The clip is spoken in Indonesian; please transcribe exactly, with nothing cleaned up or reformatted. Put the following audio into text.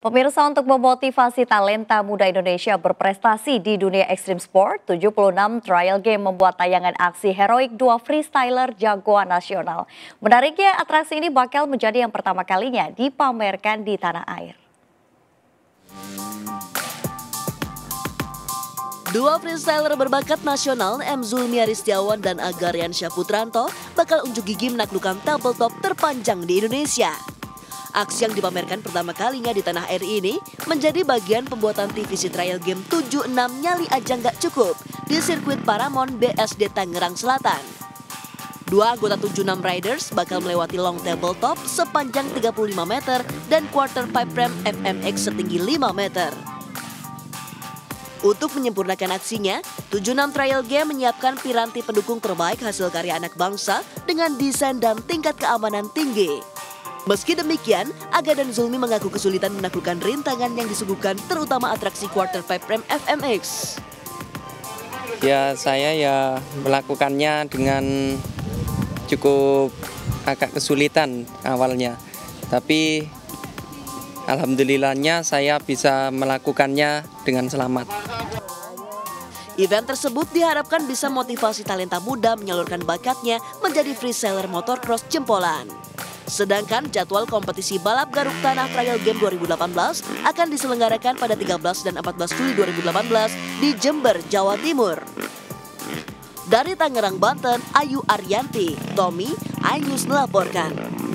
Pemirsa, untuk memotivasi talenta muda Indonesia berprestasi di dunia ekstrim sport, tujuh puluh enam trial game membuat tayangan aksi heroik dua freestyler jagoan nasional. Menariknya, atraksi ini bakal menjadi yang pertama kalinya dipamerkan di tanah air. Dua freestyler berbakat nasional, M. Zulmi Aristiawan dan Agarian Syahputranto, bakal unjuk gigi menaklukkan tabletop terpanjang di Indonesia. Aksi yang dipamerkan pertama kalinya di tanah air ini menjadi bagian pembuatan T V C trial game tujuh enam nyali aja nggak cukup di sirkuit Paramount B S D Tangerang Selatan. Dua anggota tujuh enam Riders bakal melewati long tabletop sepanjang tiga puluh lima meter dan quarter pipe ramp F M X setinggi lima meter. Untuk menyempurnakan aksinya, tujuh enam Trial Game menyiapkan piranti pendukung terbaik hasil karya anak bangsa dengan desain dan tingkat keamanan tinggi. Meski demikian, Aga dan Zulmi mengaku kesulitan menaklukkan rintangan yang disuguhkan, terutama atraksi quarter pipe ramp F M X. Ya, saya ya melakukannya dengan cukup agak kesulitan awalnya. Tapi alhamdulillahnya saya bisa melakukannya dengan selamat. Event tersebut diharapkan bisa motivasi talenta muda menyalurkan bakatnya menjadi freestyler motocross jempolan. Sedangkan jadwal kompetisi balap garuk tanah Trial Game dua ribu delapan belas akan diselenggarakan pada tiga belas dan empat belas Juli dua ribu delapan belas di Jember, Jawa Timur. Dari Tangerang, Banten, Ayu Arianti, Tommy, iNews melaporkan.